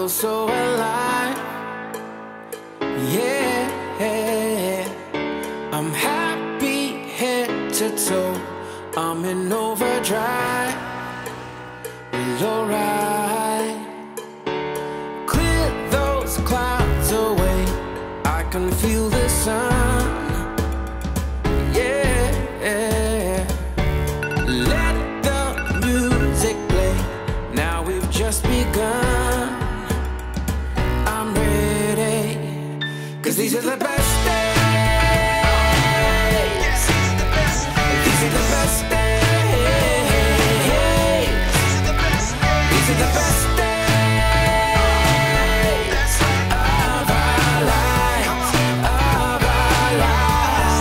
feel so alive. Yeah, I'm happy head to toe. I'm in overdrive. Well, alright. Clear those clouds away. I can feel the sun. Yeah, let the music play. Now we've just begun. I'm ready, 'cause these are the best days. Yes, these are the best days. These are the best days. These are the best days. These are the best days of our lives. Of our lives.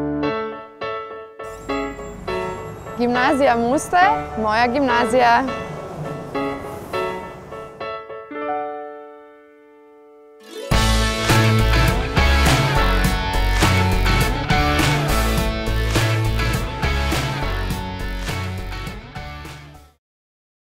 Gimnazija Moste, moja gimnazija.